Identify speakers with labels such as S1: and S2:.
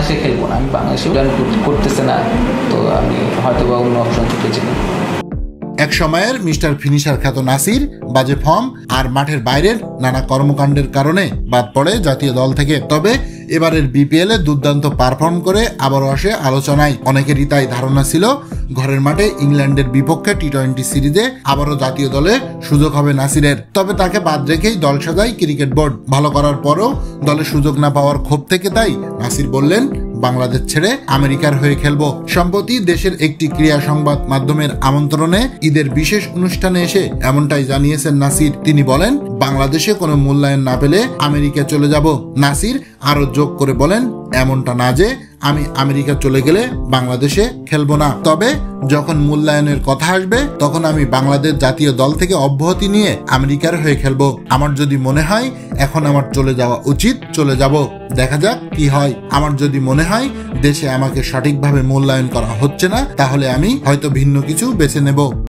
S1: বাংলাদেশে খেলবো না, আমি বাংলাদেশে করতেছে না, তো আমি হয়তো বা অন্য অপশন খুঁজেছিলাম।
S2: এক সময়ের মিস্টার ফিনিশার খ্যাত নাসির বাজে ফর্ম আর মাঠের বাইরের নানা কর্মকাণ্ডের কারণে বাদ পড়ে জাতীয় দল থেকে। তবে এবারের বিপিএল এ দুর্দান্ত পারফর্ম করে আবারও আসে আলোচনায়। অনেকেরই তাই ধারণা ছিল ঘরের মাঠে ইংল্যান্ডের বিপক্ষে টি-20 সিরিজে আবারও জাতীয় দলে সুযোগ হবে নাসিরের। তবে তাকে বাদ রেখেই দল সাজায় ক্রিকেট বোর্ড। ভালো করার পরও দলে সুযোগ না পাওয়ার ক্ষোভ থেকে তাই নাসির বললেন বাংলাদেশ ছেড়ে আমেরিকার হয়ে খেলবো। সম্প্রতি দেশের একটি ক্রীড়া সংবাদ মাধ্যমের আমন্ত্রণে ঈদের বিশেষ অনুষ্ঠানে এসে এমনটাই জানিয়েছেন নাসির। তিনি বলেন, বাংলাদেশে কোনো মূল্যায়ন না পেলে আমেরিকা চলে যাব। নাসির আরো যোগ করে বলেন, এমনটা না যে আমি আমেরিকা চলে গেলে বাংলাদেশে খেলবো না, তবে যখন মূল্যায়নের কথা আসবে তখন আমি বাংলাদেশ জাতীয় দল থেকে অব্যাহতি নিয়ে আমেরিকার হয়ে খেলবো। আমার যদি মনে হয় এখন আমার চলে যাওয়া উচিত, চলে যাব, দেখা যাক কি হয়। আমার যদি মনে হয় দেশে আমাকে সঠিকভাবে মূল্যায়ন করা হচ্ছে না, তাহলে আমি হয়তো ভিন্ন কিছু বেছে নেব।